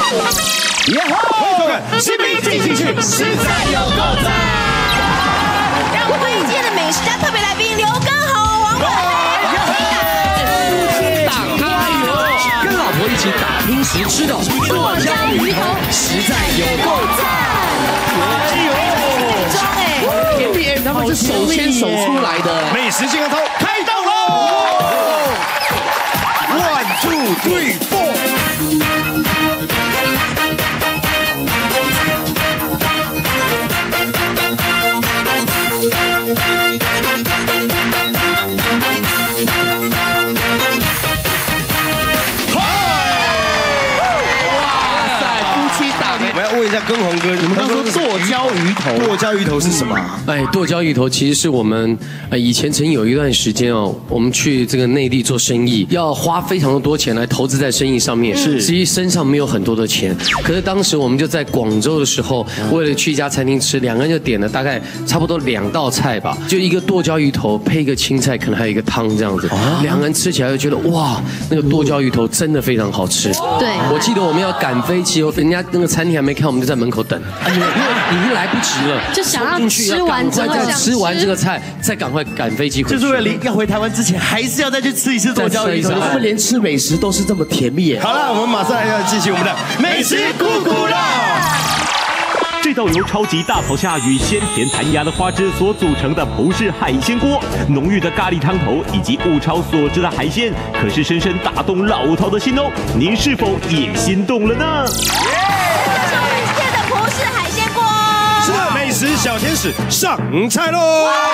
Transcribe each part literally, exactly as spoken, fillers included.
耶吼！欢迎收看《新兵进行曲》，实在有够赞！ 让我们欢迎今天的美食家特别来宾刘畊宏、王婉霏。打加油！跟老婆一起打拼时吃的剁椒鱼头，实在有够赞！ 加油！装哎， 甜点他们是手牵手出来的。 美食健康操开动喽 ！One two three four。 问一下畊宏哥，你们刚说剁椒鱼头，剁椒鱼头是什么？ 哎，剁椒鱼头其实是我们呃以前曾经有一段时间哦，我们去这个内地做生意，要花非常的多钱来投资在生意上面，是，实际身上没有很多的钱。可是当时我们就在广州的时候，为了去一家餐厅吃，两个人就点了大概差不多两道菜吧，就一个剁椒鱼头配一个青菜，可能还有一个汤这样子，两个人吃起来就觉得哇，那个剁椒鱼头真的非常好吃。 对， 我记得我们要赶飞机哦，人家那个餐厅还没开，我们就在门口等，因为已经来不及了， 就想要吃完之后再吃完这个菜，再赶快赶飞机回去。 就是为了要回台湾之前，还是要再去吃一次剁椒鱼头。 他们连吃美食都是这么甜蜜耶。 好了，我们马上要继续我们的美食咕咕肉。 这道由超级大草虾与鲜甜弹牙的花枝所组成的葡式海鲜锅，浓郁的咖喱汤头以及物超所值的海鲜，可是深深打动老饕的心哦。您是否也心动了呢？ 是的，美食小天使上菜喽！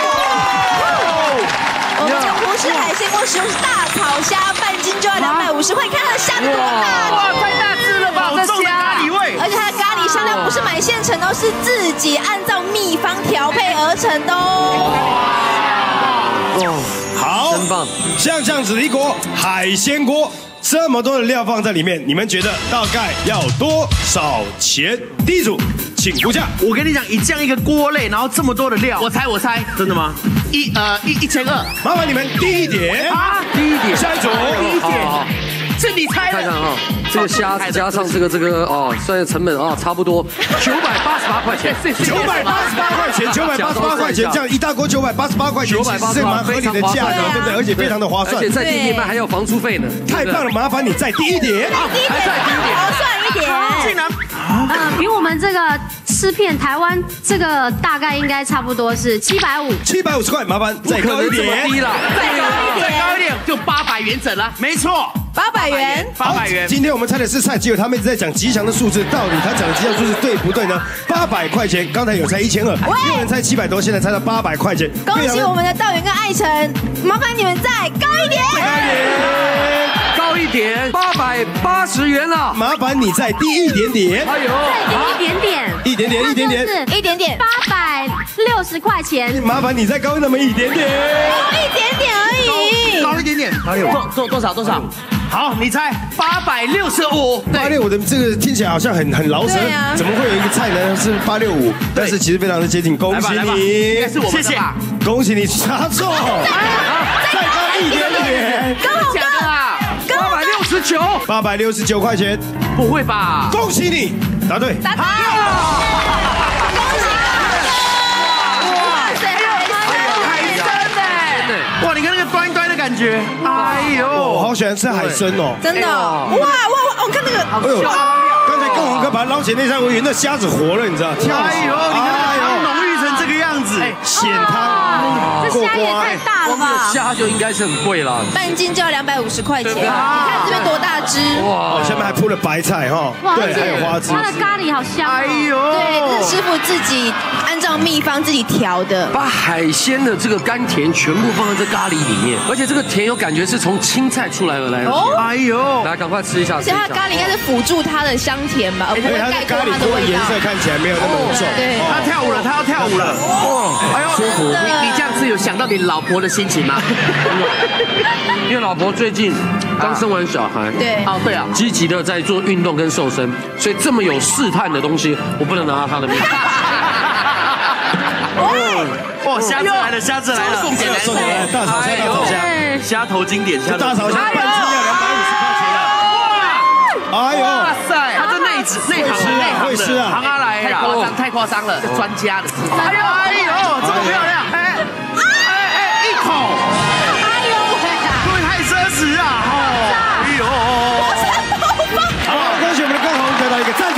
我们的葡式海鲜锅使用是大草虾，半斤就要两百五十块，你看它的虾多大？ 哇，太大只了吧！ 好重的咖喱味， 而且它的咖喱香料不是买现成的，是自己按照秘方调配而成的哦。 好， 真棒！ 像这样子的一锅海鲜锅。这么多的料放在里面，你们觉得大概要多少钱？第一组，请估价。 我跟你讲，以这样一个锅类，然后这么多的料，我猜我猜，真的吗？一呃一一千二， 麻烦你们低一点啊，低一点， 下一组低一点，是你猜的。 看看哈，这个虾加上这个这个哦，算成本啊，差不多九百八十八块钱， 九百八十八块钱，九百八十八块钱，这样一大锅九百八十八块钱，其实是蛮合理的价格，对不对？而且非常的划算， 而且在店面卖还有房租费呢。 太棒了，麻烦你再低一点， 还再低一点，划算一点。 竟然， 呃，比我们这个吃片台湾这个大概应该差不多是七百五， 七百五十块，麻烦再高一点， 低了， 再高一点， 再高一点就八百元整了，没错。 八百元， 八百元。 今天我们猜的是菜，结果他们一直在讲吉祥的数字，到底他讲的吉祥数字对不对呢？八百块钱，刚才有猜一千二，有人猜七百多，现在猜到八百块钱。 恭喜我们的道元跟艾辰，麻烦你们再高一点， 高一点，八百八十元了， 麻烦你再低一点点。 哎呦， 再低一点点， 一点点，一点点， 一点点， 八百六十块钱， 麻烦你再高那么一点点， 高一点点而已， 高一点点，还有多多多少多少？好，你猜八百六十五。 八六五的这个听起来好像很很饶舌，怎么会有一个菜呢是八六五？但是其实非常的接近，恭喜你， 谢谢， 恭喜你答错，再高一点点， 畊宏哥， 八百六十九， 八百六十九块钱， 不会吧？ 恭喜你答对， 答对，恭喜哇，你看那个端端的感觉，哎呦， 我好喜欢吃海参哦， 真的，哇哇哇！我看那个， 哎呦，刚才畊宏哥把它捞起来那三文鱼，那虾子活了，你知道？ 哎呦，你看它浓郁成这个样子， 鲜汤， 这虾也太大了吧！ 虾就应该是很贵了， 半斤就要两百五十块钱，你看这边多大只， 哇，下面还铺了白菜哈，对，还有花枝， 它的咖喱好香， 哎呦， 对，这是师傅自己按照秘方自己调的， 把海鲜的这个甘甜全部放在这咖喱里面，而且这个甜有感觉是从青菜出来而来的。 哦， 哎呦， 来赶快吃一下， 所以它的咖喱应该是辅助它的香甜吧，而不会盖过它的味道。 颜色看起来没有那么重， 对， 他跳舞了，他要跳舞了，哇，哎呦，舒服。你你这样子有想到你老婆的心情吗？ 因为老婆最近刚生完小孩， 对， 哦对啊， 积极的在做运动跟瘦身，所以这么有试探的东西，我不能拿到她的面。 哦，虾子来了，虾子来了， 送给男生， 大草虾，大草虾， 虾头经典，虾头大草虾半斤要两百五十块钱了。哇，哎呦， 哇塞，它这内职内行的内行的，行啊来太夸张太夸张了，这专家的。哎呦哎呦，这么漂亮！哎哎哎，一口！哎呦，各位太奢侈啊！哦，哎呦！ 好，恭喜我们的高虹得到一个赞字。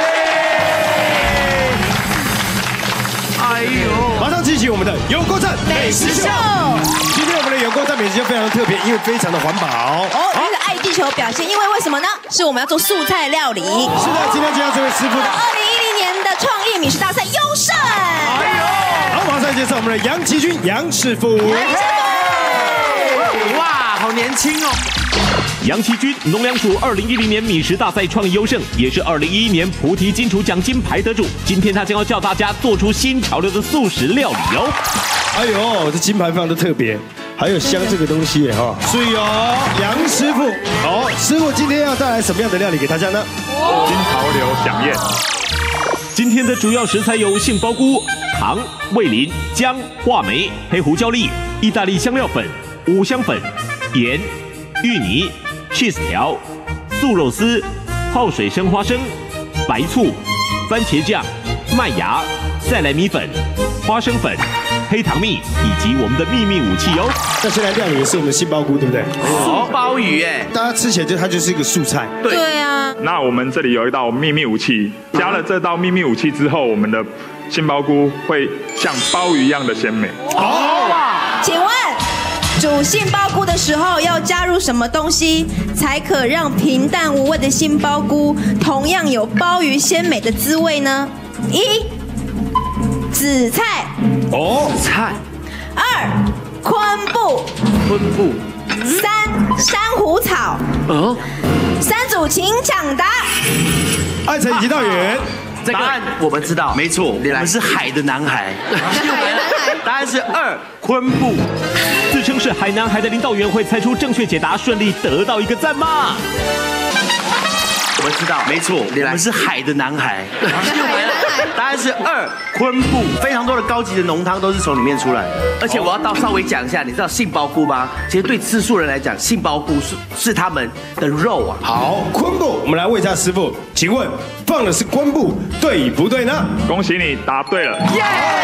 哎呦！ 马上进行我们的有够赞美食秀。今天我们的有够赞美食秀非常特别，因为非常的环保。 哦，这个爱地球表现，因为为什么呢？是我们要做素菜料理。 是的，今天介绍这位师傅的二零一零年的创意美食大赛优胜。哎呦！好，马上介绍我们的杨奇君杨师傅。 杨师傅，哇，好年轻哦！ 杨奇君，农粮署二零一零年米食大赛创意优胜，也是二零一一年菩提金厨奖金牌得主。今天他将要教大家做出新潮流的素食料理哦。 哎呦，这金牌非常的特别，还有香这个东西耶哈。所以哦，杨师傅，好，师傅今天要带来什么样的料理给大家呢？ 新潮流飨宴。 今天的主要食材有杏鲍菇、糖、味淋、姜、话梅、黑胡椒粒、意大利香料粉、五香粉、盐、芋泥、cheese 条、素肉丝、泡水生花生、白醋、番茄酱、麦芽、赛莱米粉、花生粉、黑糖蜜以及我们的秘密武器哦。 那现在料理的是我们的杏鲍菇，对不对？ 素鲍鱼哎， 大家吃起来就它就是一个素菜。 对对啊。 那我们这里有一道秘密武器，加了这道秘密武器之后，我们的杏鲍菇会像鲍鱼一样的鲜美。 哦，请问煮杏鲍菇的时候要加入什么东西，才可让平淡无味的杏鲍菇同样有鲍鱼鲜美的滋味呢？一、紫菜。 哦， 菜。 二、昆布。 昆布。 三、珊瑚草。 哦。 三组请抢答。 艾辰以及道远。 答案我们知道，没错，我们是海的男孩。答案是二，昆布。 自称是海男孩的林道元会猜出正确解答，顺利得到一个赞吗？ 我们知道，没错，我们是海的男孩。答案是二，昆布。非常多的高级的浓汤都是从里面出来的。而且我要到稍微讲一下，你知道杏鲍菇吗？其实对吃素人来讲，杏鲍菇是是他们的肉啊。 好，昆布，我们来问一下师傅，请问放的是昆布，对不对呢？ 恭喜你答对了。 耶！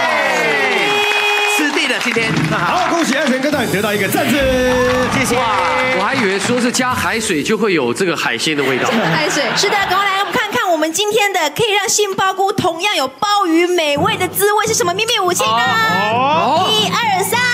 师弟的今天。 好，恭喜艾辰跟道远得到一个赞字， 谢谢。 我还以为说是加海水就会有这个海鲜的味道。 海水是的，赶快来我们看看我们今天的可以让杏鲍菇同样有鲍鱼美味的滋味是什么秘密武器呢？ 哦， 一二三。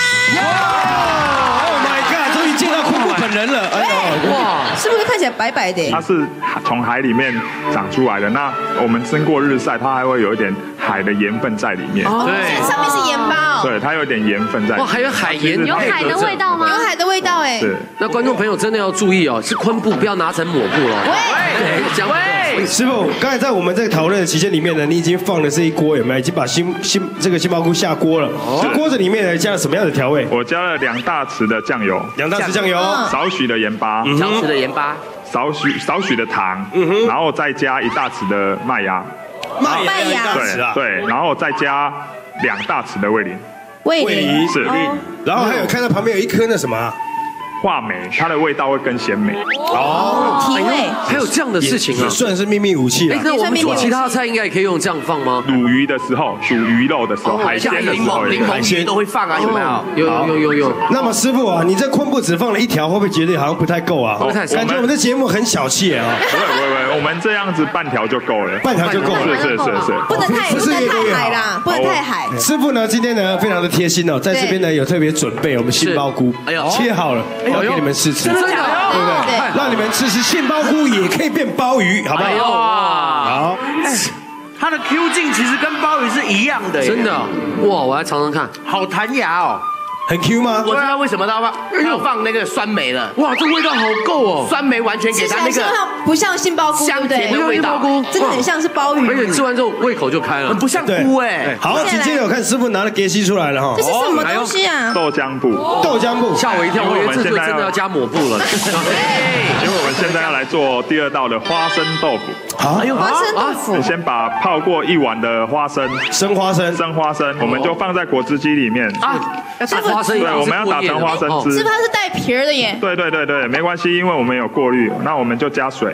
Oh my god！ 终于见到昆布本人了，哎呦，哇！ 是不是看起来白白的？ 它是从海里面长出来的，那我们经过日晒，它还会有一点海的盐分在里面。 对，上面是盐巴哦。 对，它有点盐分在里面。 哇，还有海盐， 有海的味道吗？ 有海的味道哎。 是。 那观众朋友真的要注意哦，是昆布，不要拿成抹布了。 喂， 这样喂， 师傅，刚才在我们这个讨论的期间里面呢，你已经放了这一锅有没有？已经把杏杏这个杏鲍菇下锅了。这锅子里面呢加了什么样的调味？ 我加了两大匙的酱油， 两大匙酱油， 少许的盐巴， 少许的盐巴， 少许少许的糖，然后再加一大匙的麦芽， 麦芽， 对对，然后再加两大匙的味淋， 味淋是， 然后还有看到旁边有一颗那什么啊？ 话梅，它的味道会更鲜美。 哦，提味， 还有这样的事情啊， 算是秘密武器啊。 那我们做其他的菜应该也可以用这样放吗？ 卤鱼的时候，煮鱼肉的时候，海鲜的时候， 柠檬鱼都会放啊，有没有？ 有有有有有。 那么师傅啊，你这昆布只放了一条，会不会觉得好像不太够啊？ 不太感觉我们的节目很小气啊。 不会不会不会，我们这样子半条就够了， 半条就够了。 是是是是， 不能太不能太海啦，不能太海。 师傅呢，今天呢非常的贴心哦，在这边呢有特别准备我们杏鲍菇，哎呦，切好了，要给你们试吃。 真的假的？ 对不对？让你们吃吃杏鲍菇也可以变鲍鱼，好不好？好。 它的 Q 劲其实跟鲍鱼是一样的， 真的哇！我来尝尝看， 好弹牙哦。 很 Q 吗？ 我知道为什么它放要放那个酸梅了。 哇，这味道好够哦！ 酸梅完全给它那个不像杏鲍菇， 香甜的味道， 真的很像是鲍鱼。 而且吃完之后胃口就开了， 很不像菇哎。 好，直接有看师傅拿了给西出来了哈。 这是什么东西啊？ 豆浆布。 豆浆布， 吓我一跳，我以为这就真的要加抹布了。 因为我们现在要来做第二道的花生豆腐。 好， 花生豆腐。 你先把泡过一碗的花生， 生花生， 生花生，我们就放在果汁机里面啊。要打花生， 对，我们要打成花生汁。 是不是它是带皮儿的耶？ 对对对对，没关系，因为我们有过滤，那我们就加水。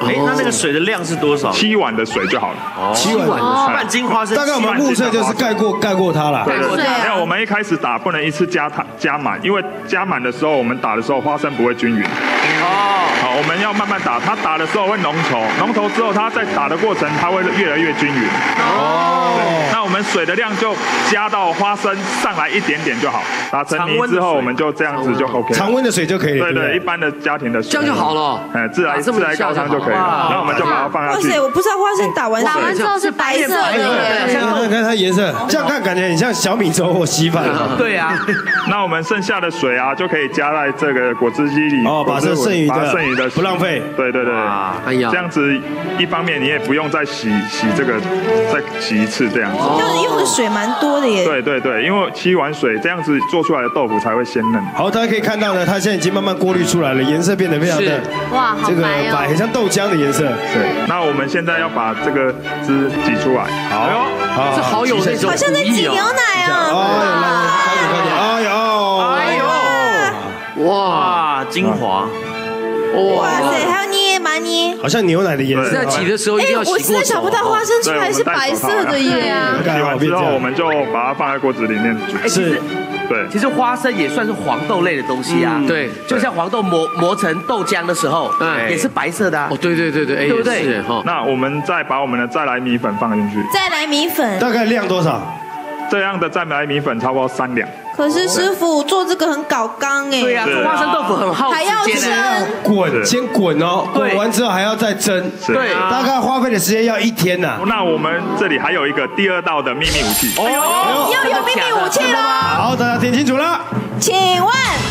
哎，那那个水的量是多少？ 七碗的水就好了。 七碗的水， 半斤花生。 大概我们目测就是盖过盖过它了。 对对对。没有，我们一开始打不能一次加它加满，因为加满的时候我们打的时候花生不会均匀。哦。好，我们要慢慢打，它打的时候会浓稠，浓稠之后它在打的过程它会越来越均匀。哦。那我们水的量就加到花生上来一点点就好，打成泥之后我们就这样子就 OK。 常温的水就可以了。 对对，一般的家庭的水。 这样就好了。 哎，自来自来高汤就可以了。然后我们就把它放下去。 哇塞，我不知道花生打完打完之后是白色的耶。 你看它颜色，这样看感觉很像小米粥或稀饭。 对啊。 那我们剩下的水啊，就可以加在这个果汁机里。 哦，把这剩余的剩余的不浪费。 对对对。 哎呀， 这样子一方面你也不用再洗洗这个，再洗一次这样子。 用用的水蛮多的耶。 对对对，因为七碗水这样子做出来的豆腐才会鲜嫩。 好，大家可以看到呢，它现在已经慢慢过滤出来了，颜色变得非常的哇， 这个白，很像豆浆的颜色。 对，那我们现在要把这个汁挤出来。 好， 这好有那种好像在挤牛奶啊！ 快点快点！哎呦哎呦！哇，精华！ 哇塞，还要捏吗？捏？ 好像牛奶的颜色。 在挤的时候一定要洗过手。 我真的想不到花生出来是白色的耶！ 洗完之后我们就把它放在锅子里面煮。 是。 对， 其实花生也算是黄豆类的东西啊。 对， 就像黄豆磨磨成豆浆的时候，也是白色的啊。 哦，对对对对， 对不对？ 那我们再把我们的再来米粉放进去。 再来米粉。 大概量多少？ 这样的再来米粉差不多三两。 可是师傅做这个很搞刚哎。 对呀，做花生豆腐很耗时间呢。 滚，先滚哦，滚完之后还要再蒸。 对， 大概花费的时间要一天呐。 那我们这里还有一个第二道的秘密武器。 哦，又有秘密武器了。 好，大家听清楚了。 请问，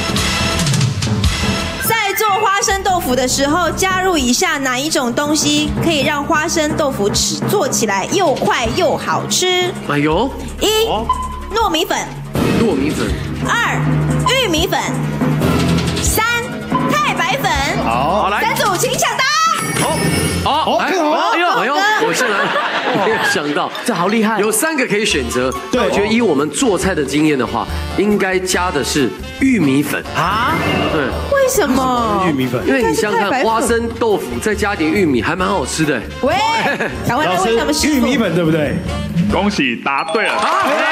在做花生豆腐的时候，加入以下哪一种东西可以让花生豆腐吃做起来又快又好吃？ 哎呦， 一糯米粉， 糯米粉； 二玉米粉；三太白粉。 好， 来，三组请抢答。 好，好，哎呦，哎呦，我竟然没有想到， 这好厉害！ 有三个可以选择。 对， 我觉得以我们做菜的经验的话，应该加的是玉米粉啊。 对，为什么玉米粉？ 因为你想想看，花生豆腐再加点玉米，还蛮好吃的。 喂，赶快来问什么师傅？ 玉米粉对不对？ 恭喜答对了。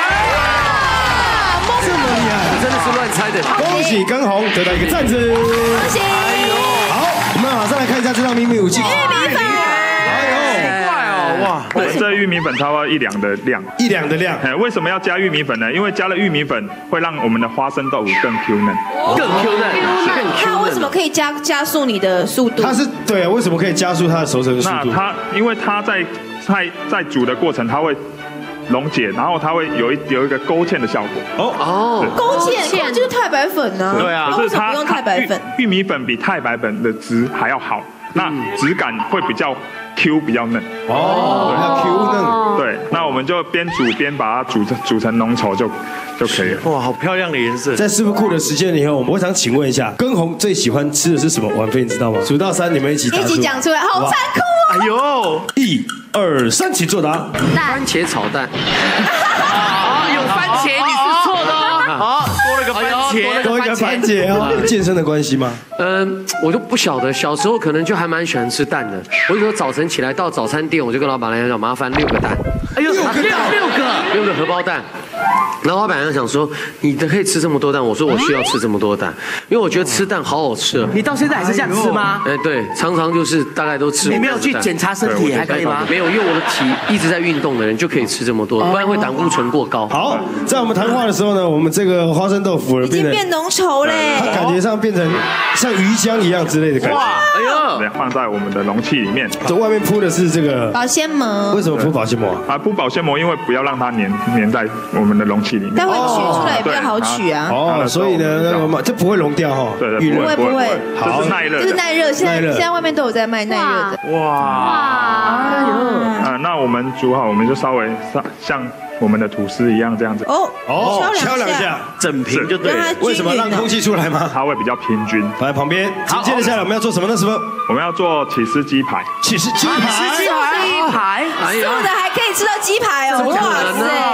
这么厉害， 真的是乱猜的。 恭喜根红得到一个赞字。 恭喜！ 好，我们马上来看一下这道秘密武器。 玉米粉。 哎呦，快哦，哇！ 我们这玉米粉差不多一两的量， 一两的量。 哎，为什么要加玉米粉呢？因为加了玉米粉会让我们的花生豆腐更 Q 嫩， 更 Q 嫩， 更 Q 嫩。 那为什么可以加加速你的速度？ 它是对，为什么可以加速它的熟成速度？ 那它因为它在在在煮的过程，它会溶解，然后它会有一有一个勾芡的效果。 哦哦，勾芡就是太白粉呢。 对啊， 为什么不用太白粉？ 玉米粉比太白粉的质还要好，那质感会比较 Q 比较嫩。 哦，要 Q 嫩。 对，那我们就边煮边把它煮成煮成浓稠就就可以了。 哇，好漂亮的颜色！ 在师傅库的时间以后，我想请问一下，根红最喜欢吃的是什么晚饭？你知道吗？数到三，你们一起一起讲出来，好残酷啊！ 哎呦， 一二三，请作答。 番茄炒蛋。 有番茄，你是错的哦。好，多了个番茄， 多一个番茄哦。健身的关系吗？ 嗯，我就不晓得。小时候可能就还蛮喜欢吃蛋的。我有时候早晨起来到早餐店，我就跟老板娘讲，麻烦六个蛋。 哎呦，六个六个六个荷包蛋。然后老板娘想说，你的可以吃这么多蛋？我说我需要吃这么多蛋，因为我觉得吃蛋好好吃。 你到现在还是这样吃吗？ 哎，对，常常就是大概都吃。 你没有去检查身体还可以吗？ 没有，因为我的体一直在运动的人就可以吃这么多，不然会胆固醇过高。 好，在我们谈话的时候呢，我们这个花生豆腐已经变浓稠嘞， 它感觉上变成像鱼浆一样之类的感觉。哇， 哎呦，放在我们的容器里面。 这外面铺的是这个保鲜膜。 为什么铺保鲜膜啊？铺保鲜膜，因为不要让它粘粘在我们的容器里面。 待会取出来也比较好取啊。 哦，所以呢，那个这不会溶掉哈。 对对， 不会不会。 好，耐热。 这是耐热，现在现在外面都有在卖耐热的。哇哇！ 哎呦，啊，那我们煮好，我们就稍微像像我们的吐司一样这样子。 哦哦，敲两下， 整平就对了。 为什么让空气出来吗？ 它会比较平均。 摆在旁边。紧接着下来我们要做什么呢？师傅？ 我们要做起司鸡排。 起司鸡排。 起司鸡排。 素的还可以吃到鸡排哦！哇塞！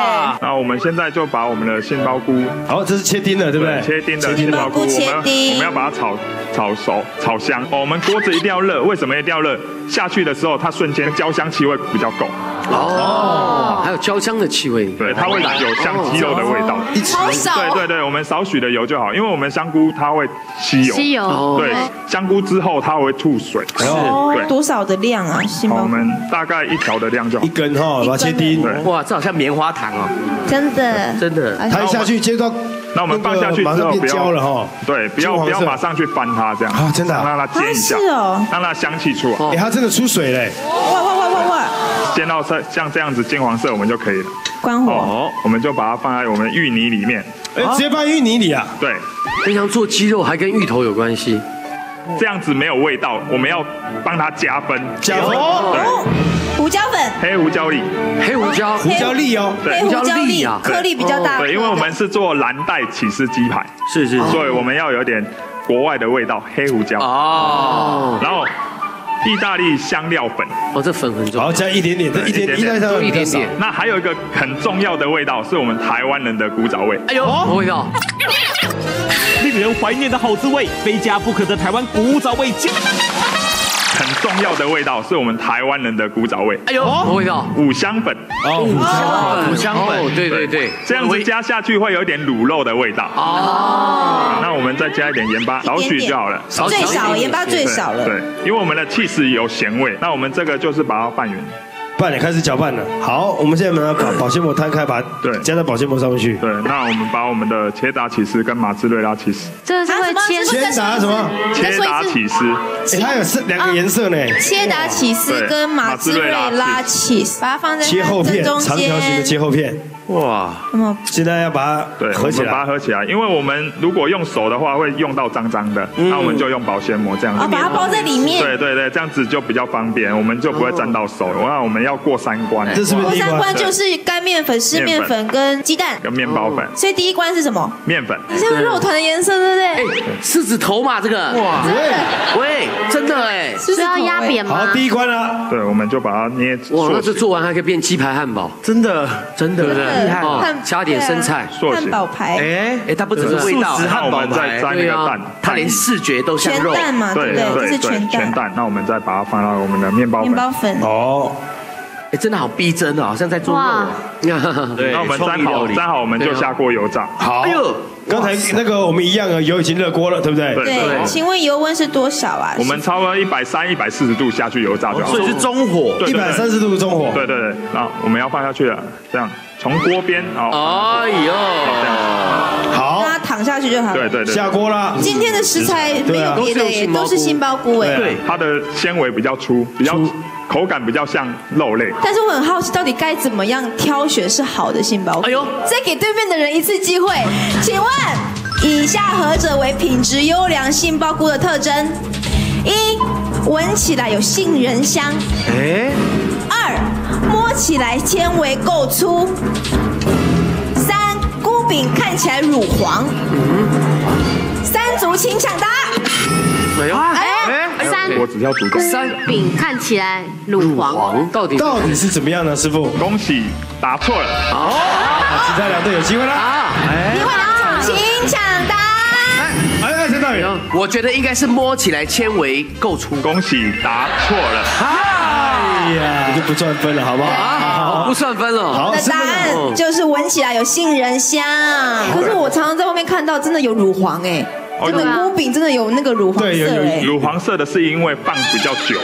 然后我们现在就把我们的杏鲍菇， 好，这是切丁的，对不对？ 切丁的杏鲍菇，我们我们要把它炒炒熟、炒香。哦，我们锅子一定要热，为什么一定要热？下去的时候，它瞬间焦香气味比较够。 哦，还有焦香的气味， 对，它会有像鸡肉的味道。 好少。 对对对，我们少许的油就好，因为我们香菇它会吸油。 吸油。 对，香菇之后它会吐水。 是。对。多少的量啊？杏鲍菇？ 我们大概一条的量就好。 一根哈，把它切丁。 哇，这好像棉花糖哦。 真的。 真的。 它一下去接到。 那我们放下去之后不要了哈，对，不要不要马上去翻它这样啊，真的让它煎一下， 是哦， 让它香气出来。 哎，它真的出水嘞！ 哇哇哇哇哇！ 煎到色像这样子金黄色我们就可以了。 关火。 哦，我们就把它放在我们芋泥里面。 哎，直接放芋泥里啊？ 对。 平常做鸡肉还跟芋头有关系， 这样子没有味道，我们要帮它加分。 加分。 对。胡椒粉， 黑胡椒粒， 黑胡椒， 胡椒粒哦， 黑胡椒粒啊，颗粒比较大。 对，因为我们是做蓝带起司鸡排， 是是， 所以我们要有点国外的味道，黑胡椒哦， 然后意大利香料粉， 哦，这粉很重要， 然后加一点点，一点一大料一点点。 那还有一个很重要的味道，是我们台湾人的古早味。 哎呦，什么味道？ 令人怀念的好滋味，非加不可的台湾古早味。 很重要的味道是我们台湾人的古早味。 哎呦，什么味道？ 五香粉。 哦，五香粉，五香粉，对对对， 这样子加下去会有一点卤肉的味道。哦。那我们再加一点盐巴，少许就好了。 最少盐巴最少了。 对，因为我们的起司有咸味，那我们这个就是把它拌匀。 拌了，开始搅拌了。好，我们现在把保鲜膜摊开，把对加在保鲜膜上面去。 对，那我们把我们的切达起司跟马兹瑞拉起司， 这个是会切切达什么？ 切达起司， 哎，它有是两个颜色呢。 切达起司跟马兹瑞拉起司，把它放在切厚片，长条形的切厚片。哇，现在要把它对合起来， 把它合起来，因为我们如果用手的话会用到脏脏的，那我们就用保鲜膜这样子， 把它包在里面。 对对对，这样子就比较方便，我们就不会沾到手。那我们要过三关， 这是不是过三关？就是干面粉、湿面粉跟鸡蛋跟面包粉。 所以第一关是什么？ 面粉。 像肉团的颜色，对不对？ 哎，狮子头嘛，这个哇，喂，真的哎， 是要压扁吗？ 好，第一关了。 对，我们就把它捏。 哇，那这做完还可以变鸡排汉堡，真的真的对不对？厉害哦。加点生菜， 汉堡排。 哎哎，它不只是味道， 汉堡再沾那个蛋， 它连视觉都像肉。 全蛋嘛，对不对？这是全蛋。 全蛋，那我们再把它放到我们的面包粉。 面包粉。 哦， 哎，真的好逼真哦，好像在做肉。 对，那我们沾好，沾好，我们就下锅油炸。 好。哎呦，刚才那个我们一样的油已经热锅了，对不对？ 对。请问油温是多少啊？ 我们差不多一百三、一百四十度下去油炸就好。 所以是中火。 一百三十度中火。 对对对，那我们要放下去了，这样。从锅边哦， 哎呦， 好， 让它躺下去就好。 对对对， 下锅了。 今天的食材没有别的耶，都是杏鲍菇哎。 对，它的纤维比较粗，比较口感比较像肉类。 但是我很好奇，到底该怎么样挑选是好的杏鲍菇？哎呦，再给对面的人一次机会，请问以下何者为品质优良杏鲍菇的特征？一，闻起来有杏仁香。哎。二，摸起来纤维够粗。三，菇饼看起来乳黄。三族请抢答。 没有。 哎， 三， 我只要主动。 三饼看起来乳黄， 到底到底是怎么样呢？师傅， 恭喜答错了。 哦，其他两队有机会了。 机会了，请抢答。 哎哎，陈大宇， 我觉得应该是摸起来纤维够粗。 恭喜答错了。 哎呀，你就不赚分了，好不好？ 好，不算分了。 好，答案就是闻起来有杏仁香，可是我常常在外面看到，真的有乳黄哎，真的菇饼真的有那个乳黄色哎。 乳黄色的是因为放比较久。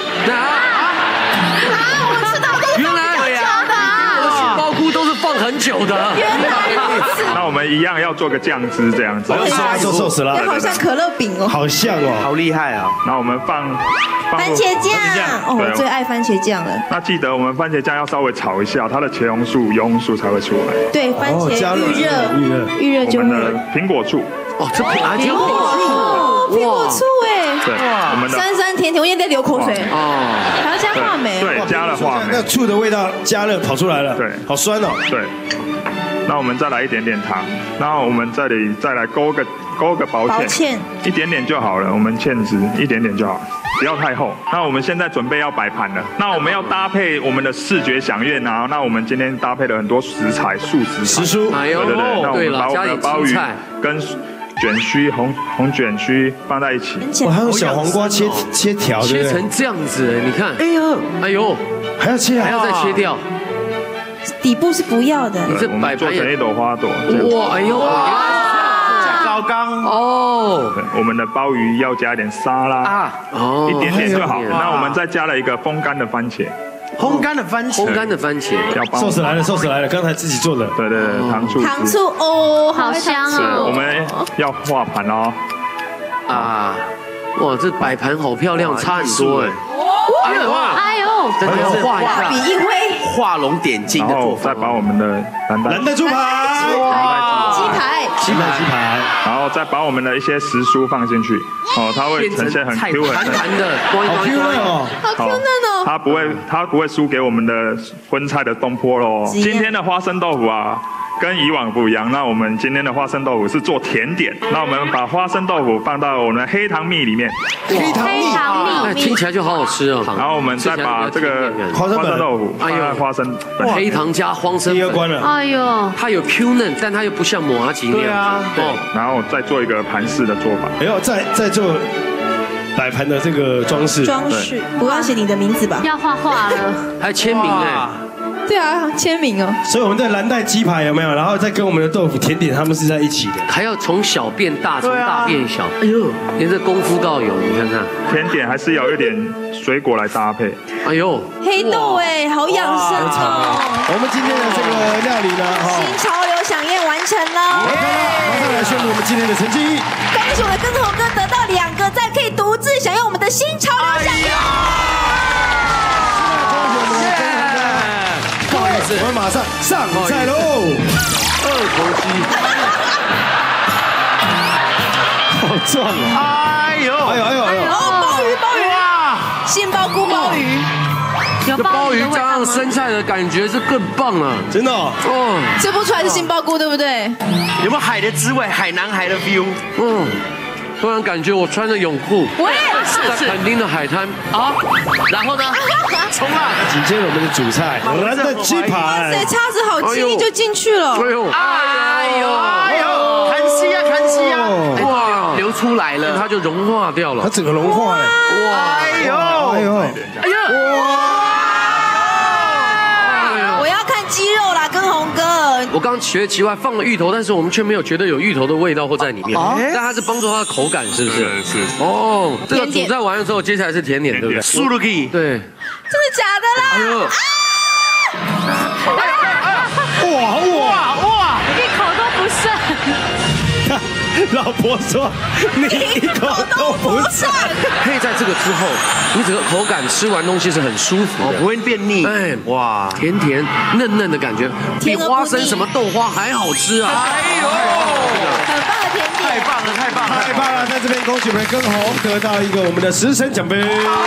我知道都原来对呀，杏鲍菇都是放很久的。 原来如此。 那我们一样要做个酱汁这样子。 做寿司了， 好像可乐饼哦。 好像哦， 好厉害啊！ 那我们放。 番茄酱哦，我最爱番茄酱了。 那记得我们番茄酱要稍微炒一下，它的茄红素、油红素才会出来。 对，番茄预热，预热，预热就会。 我们的苹果醋哦，这苹苹果醋，苹果醋哎， 对，我们的酸酸甜甜，我也在流口水哦。还要加话梅， 对，加了话梅， 那醋的味道加热跑出来了， 对， 好酸哦。 对，那我们再来一点点糖，然后我们这里再来勾个勾个薄芡，一点点就好了，我们芡汁一点点就好。 不要太厚。那我们现在准备要摆盘了，那我们要搭配我们的视觉享宴啊。那我们今天搭配了很多食材，素食时蔬， 对对对。那我们把我们的鲍鱼跟卷须红红卷须放在一起。 哇，还有小黄瓜切切条， 切成这样子，你看，哎呦，哎呦， 还要切， 还要再切掉。 底部是不要的。 你这摆做成一朵花朵。 哇，哎呦， 加高刚哦。对，我们的鲍鱼要加点沙拉啊，哦，一点点就好。那我们再加了一个风干的番茄。 烘干的番茄， 烘干的番茄， 寿司来了，寿司来了，刚才自己做的， 对对对，糖醋， 糖醋哦， 好香哦。 我们要画盘哦， 啊，哇，这摆盘好漂亮，差很多哎， 哎呦，哎呦， 真的要画一下， 笔一挥， 画龙点睛的做法， 再把我们的蓝带蓝带猪排， 鸡排， 鸡排，鸡排， 然后再把我们的一些时蔬放进去，哦，它会呈现很 Q 很弹弹的， 好 Q 嫩哦， 好 Q 嫩哦， 它不会，它不会输给我们的荤菜的东坡喽。今天的花生豆腐啊，跟以往不一样。那我们今天的花生豆腐是做甜点，那我们把花生豆腐放到我们的黑糖蜜里面， 黑糖蜜， 哎，听起来就好好吃哦。 然后我们再把这个花生豆腐放在花生， 黑糖加花生， 第二关了。 哎呦， 它有 Q 嫩，但它又不像麻糬那样。对啊， 对。然后再做一个盘式的做法。 哎呦，再再做摆盘的这个装饰， 装饰不要写你的名字吧？ 要画画了， 还签名哎。 对啊，签名哦。 所以我们的蓝带鸡排有没有？然后再跟我们的豆腐甜点，他们是在一起的。 还要从小变大，从大变小。哎呦，连这功夫都有，你看看。 甜点还是要有点水果来搭配。 哎呦， 黑豆哎，好养生哦。 我们今天的这个料理呢，哈， 新潮流飨宴完成了。 马上来宣布我们今天的成绩。 恭喜我们跟红哥得到两个赞，可以独自享用我们的新潮流飨宴。 我们马上上菜喽！ 二头肌， 好壮啊！ 哎呦， 哎呦哎呦哎呦！ 哦，鲍鱼鲍鱼啊，杏鲍菇鲍鱼， 有这鲍鱼加上生菜的感觉是更棒了， 真的哦。 吃不出来是杏鲍菇，对不对？ 有没有海的滋味？海南海的 feel？ 嗯。突然感觉我穿着泳裤， 我也在垦丁的海滩啊，然后呢，冲浪。 紧接着我们的主菜，蓝带鸡排， 对，叉子好轻易就进去了。 哎呦， 哎呦，哎呦，看戏啊，看戏啊，哇，流出来了， 它就融化掉了， 它整个融化了， 哇，哎呦， 哎呦，哎呦，哇！ 我要看肌肉啦，跟红哥。 我刚刚学奇怪放了芋头，但是我们却没有觉得有芋头的味道或在里面，但它是帮助它的口感，是不是？ 是。 哦，这个煮菜完了之后，接下来是甜点，对不对？ 苏鲁基， 对。 真的假的啦？ 哇哇哇！ 一口都不剩。 老婆说你一口都不剩。 配在这个之后，你整个口感吃完东西是很舒服的， 不会变腻。 哎，哇，甜甜嫩嫩的感觉，比花生什么豆花还好吃啊！ 哎呦， 很棒的甜点， 太棒了，太棒了， 太棒了！在这边恭喜我们跟红得到一个我们的食神奖杯。 还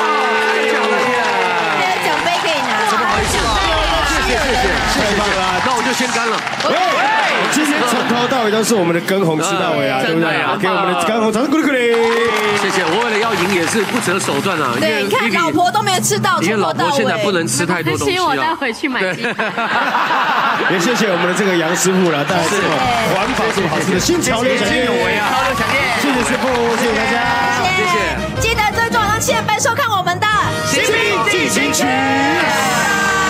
有奖杯可以拿。 怎么回事？谢谢谢谢，太棒了！那我就先干了。 今天从头到尾都是我们的跟红吃到尾啊，对不对？给我们的跟红掌声鼓励鼓励。 谢谢，我为了要赢也是不择手段啊。 对，你看老婆都没有吃到， 因为老婆现在不能吃太多东西啊。 我再回去买鸡排。 也谢谢我们的这个杨师傅了，带来这么环保、这么好吃的新潮流响宴。 有为啊！潮流响宴， 谢谢师傅，谢谢大家， 谢谢。记得追踪晚上七点半收看我们的 《新兵进行曲》。